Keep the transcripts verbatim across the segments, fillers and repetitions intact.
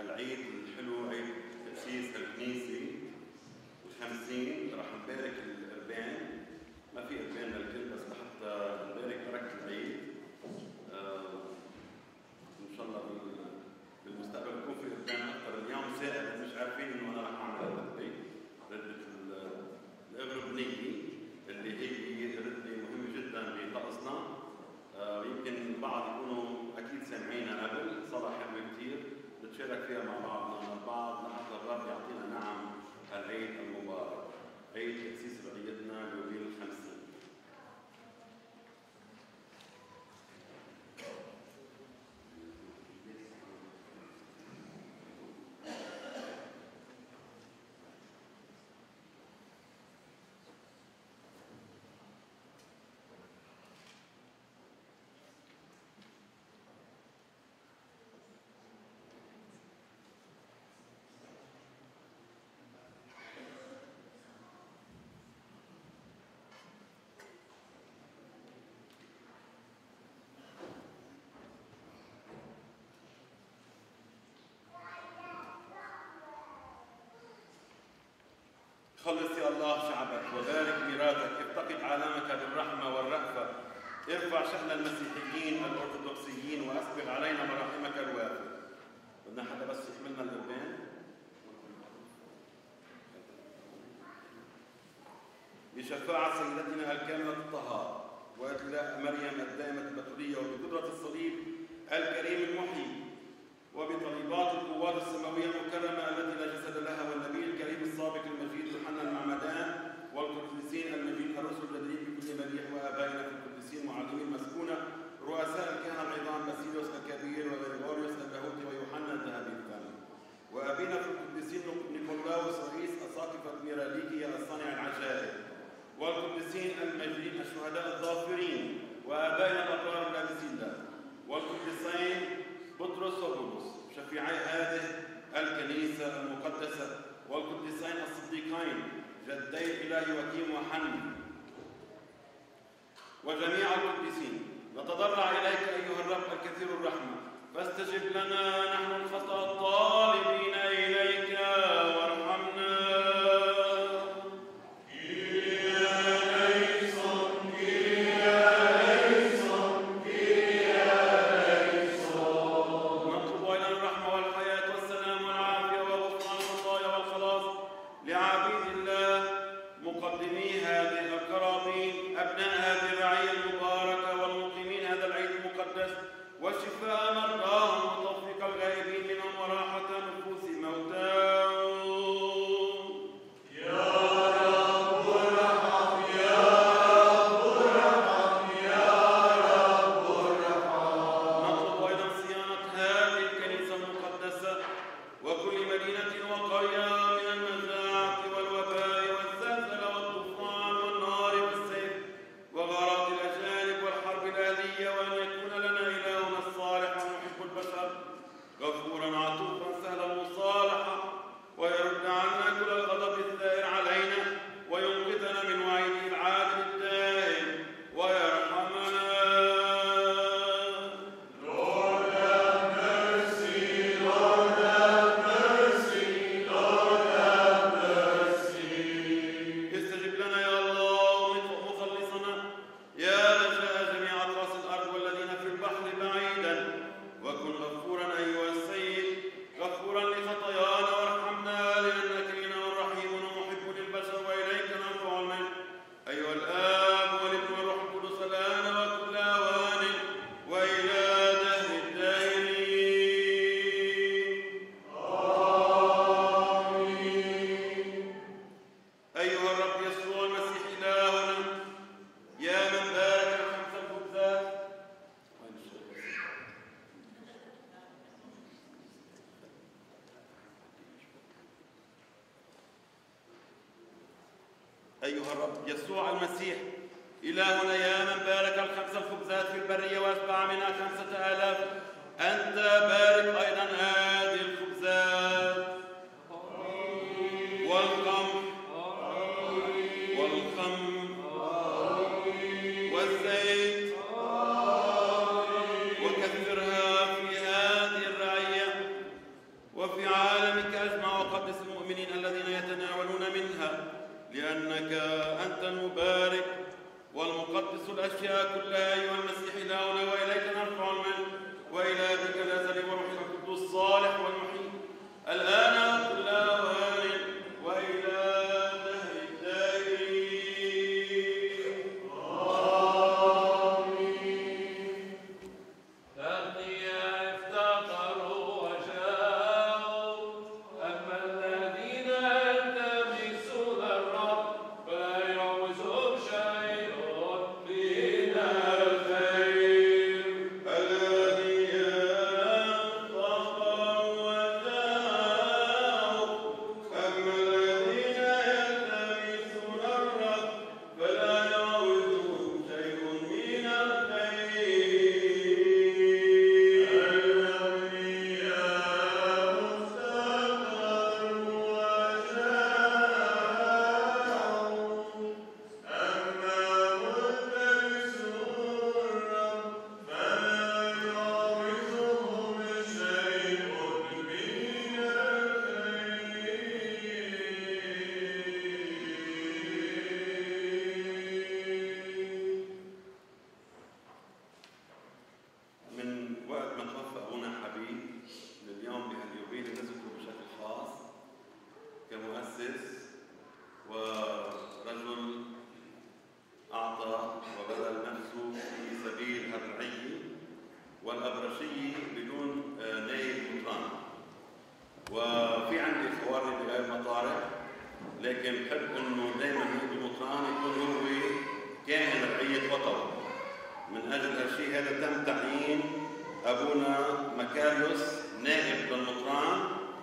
هالعيد الحلو، عيد تأسيس الكنيسة والخمسين. رح نبارك القربان، ما في قربان للكل بس لحتى نبارك بركة العيد. آه إن شاء الله بالمستقبل يكون في قربان أكثر. اليوم سائل مش عارفين إنه أنا رح أعمل ردة، ردة الأغربنية اللي هي ردة مهمة جدا بطقسنا. آه يمكن البعض يكونوا أكيد سامعينها قبل، صلاة حلوة كثير نتشارك فيها مع بعضنا البعض لحتى الرب يعطينا نعم العيد المبارك، عيد تأسيس رعيتنا بيوبيل الخمسين. خلص يا الله شعبك وبارك ميراثك، افتقد عالمك بالرحمة والرأفة، ارفع شأن المسيحيين الأرثوذكسيين وأسبغ علينا مراحمك الوافرة. بدنا حدا بس يحملنا القربان. بشفاعة سيدتنا الكاملة الطهارة وإطلاق مريم الدائمة البتولية وبقدرة الصليب الكريم المحيي وبطلبات القوات السماوية المكرمة التي لا جسد لها، والنبي الكريم السابق المجيد يوحنا المعمدان والقديسين المجيد الرسل الذين بكل مديح وآبائنا في القديسين معلمين المسكونة رؤساء الكهنة العظام باسيليوس الكبير وغريغوريوس اللاهوتي ويوحنا الذهبي الثاني، وأبينا في القديسين نيقولاوس رئيس أساقفة ميراليكية الصانع العجائب، والقديسين المجيدين الشهداء الظافرين وآبائنا الأبرار اللابسين له، والقديسين بطرس وبولس شفيعي هذه الكنيسة المقدسة، والقديسين الصديقين جدي الإله وكيم وحني وجميع القديسين. نتضرع إليك أيها الرب الكثير الرحمة، فاستجب لنا نحن الخطأ الطالبين إليك وارحمنا. وشفاء مرضاهم وتوفيق الغائبين منهم وراحة نفوس موتاهم. يا رب ارحم يا رب ارحم يا رب ارحم. نطلب أيضا صيانة هذه الكنيسة المقدسة وكل مدينة وقرية من المجاعة والوباء والزلزلة والطوفان والنار والسيف وغارات الأجانب والحرب الأهلية، وأن يكون لنا إلهنا الصالح ومحب البشر غفورا عطوفا سهل المصالحة، ويرد عنا كل الغضب الثائر علينا وينقذنا من وعيده العادل الدائم ويرحمنا. Lord have mercy, Lord have mercy, Lord have mercy. استجب لنا يا الله مخلصنا يا رجاء جميع أطراس الأرض والذين في البحر بعيدا، وكن غفورا أيها السيد غفورا لخطايانا وارحمنا لأنك لنا رحيم ومحب للبشر وإليك نرفع المجد أيها الآب والابن والروح القدس الآن وكل أوان وإلى دهر الداهرين. آمين. أيها الرب يسوع المسيح إلهنا يا من بارك الخمس الخبزات أيها الرب يسوع المسيح إلهنا يا من بارك الخمس الخبزات في البرية وأشبع منها خمسة آلاف، أنت بارك أيضا هذه الخبزات والقمح والخمر والزيت وكثرها في هذه الرعية وفي تقدس الأشياء كلها أيها المسيح إلهنا، وإليك نرفع المجد وإلى أبيك الأزلي وروحك القدوس الصالح والمحيي الآن كل أوان وإلى دهر الدائرين. آمين. الأغنياء افتقروا وجاءوا، أما الذين يلتمسون الرب فلا يعوزهم شيء من الخير. الأغنياء افتقروا وجاءوا، أما الذين يلتمسون الرب فلا يعوزهم شيء من من وقت ما توفى أبونا حبيب لليوم بهاليوبيل نذكره بشكل خاص كمؤسس ورجل أعطى وبذل نفسه في سبيل الرعية والأبرشية بدون آه، نائب مطران. وفي عندي خواري بغير مطارح، لكن بحب انه دائما نائب المطران يكون هو كاهن رعية وطن. من أجل هالشيء هذا تم تعيين أبونا مكاريوس نائب للمطران،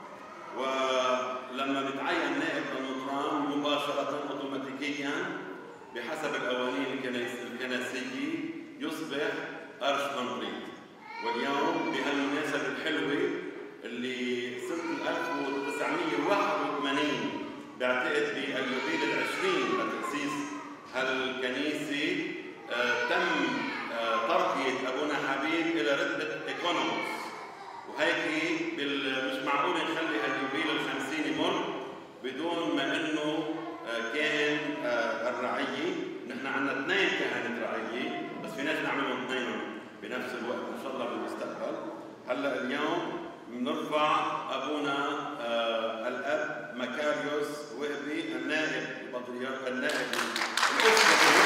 ولما بتعين نائب للمطران مباشرة أوتوماتيكيا بحسب القوانين الكنسية يصبح أرشمندريت. واليوم بهالمناسبة الحلوة اللي سنة ألف وتسعمئة وواحد وثمانين بعتقد باليوبيل العشرين لتأسيس هالكنيسة آه تم آه ترقية أبونا حبيب إلى رتبة إيكونوموس. وهيك مش معقول نخلي هاليوبيل الخمسين يمر بدون ما إنه آه كاهن آه الرعية. نحن عندنا اثنين كهنة رعية، بس فيناش نعملهم اثنين بنفس الوقت إن شاء الله بالمستقبل. هلا اليوم بنرفع أبونا آه الأب مكاريوس وهبي النائب البطريرك النائب الأسقفي.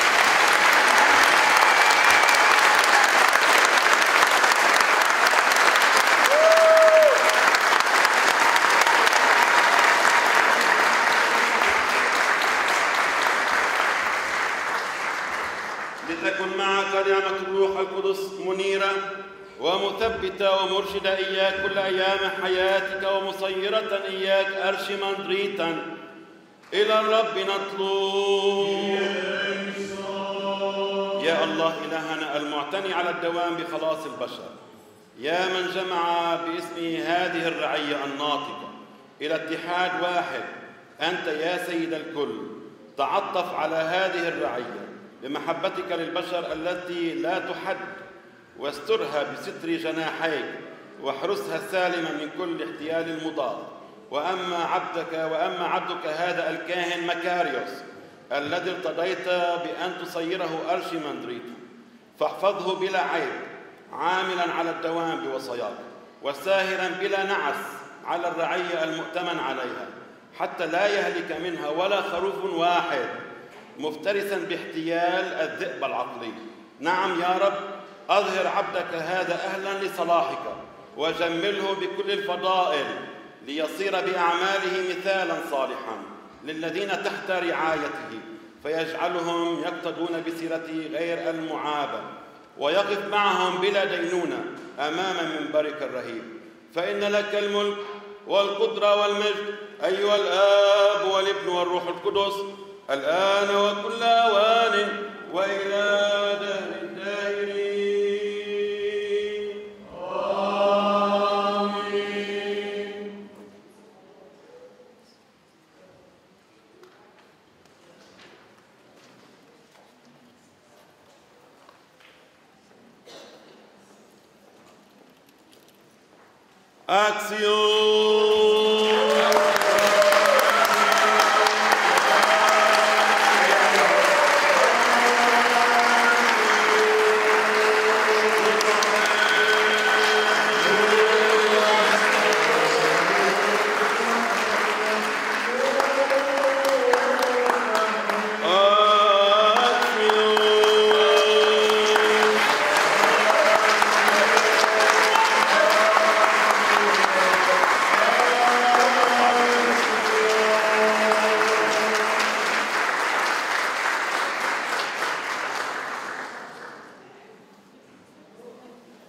لتكن معك نعمة الروح القدس منيرة ومثبتة ومرشدة إياك كل أيام حياتك، ومصيرة إياك أرشمندريتا. إلى الرب نطلب. يا الله إلهنا المعتني على الدوام بخلاص البشر، يا من جمع باسمه هذه الرعية الناطقة إلى اتحاد واحد، أنت يا سيد الكل تعطف على هذه الرعية بمحبتك للبشر التي لا تحد، واسترها بستر جناحيك، واحرسها سالما من كل احتيال المضاد. وأما عبدك وأما عبدك هذا الكاهن مكاريوس الذي ارتضيت بأن تصيره أرشمندريتا، فاحفظه بلا عيب، عاملا على الدوام بوصاياك، وساهرا بلا نعس على الرعية المؤتمن عليها، حتى لا يهلك منها ولا خروف واحد، مفترسا باحتيال الذئب العقلي. نعم يا رب، أظهر عبدك هذا أهلا لصلاحك، وجمله بكل الفضائل، ليصير بأعماله مثالا صالحا للذين تحت رعايته، فيجعلهم يقتدون بسيرته غير المعابة، ويقف معهم بلا دينونة أمام منبرك الرهيب. فإن لك الملك والقدرة والمجد أيها الآب والابن والروح القدس، الآن وكل أوان وإلى دهر الدائرين. آمين. أكسيون.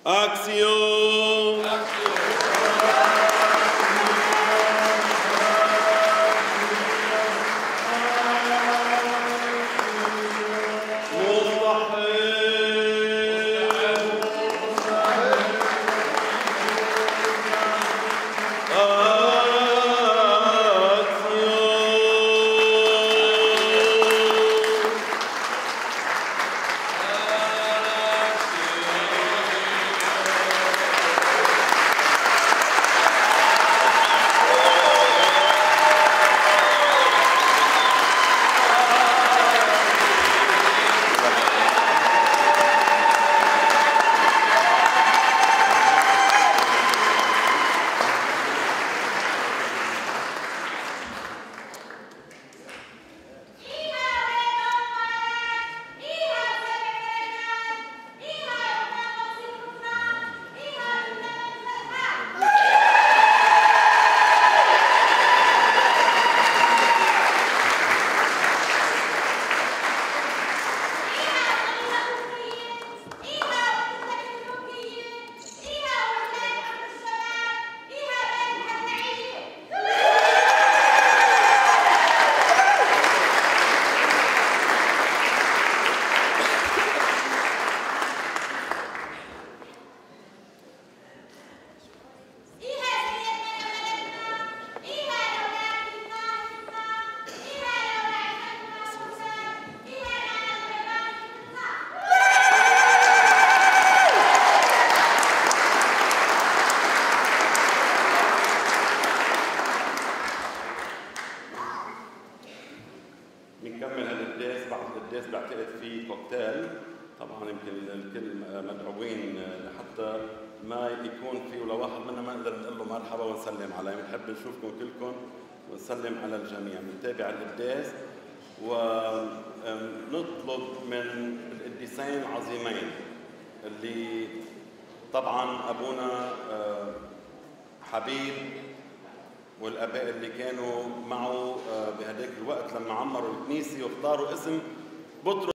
أكسيون بنكمل هالقداس. بعد القداس بعتقد في كوكتيل، طبعا يمكن الكل مدعوين لحتى ما يكون في ولا واحد منا ما نقدر نقول له مرحبا ونسلم عليه. بنحب نشوفكم كلكم ونسلم على الجميع. بنتابع القداس ونطلب من القديسين العظيمين اللي طبعا ابونا حبيب والاباء اللي كانوا معه بهداك الوقت لما عمروا الكنيسه واختاروا اسم بطرس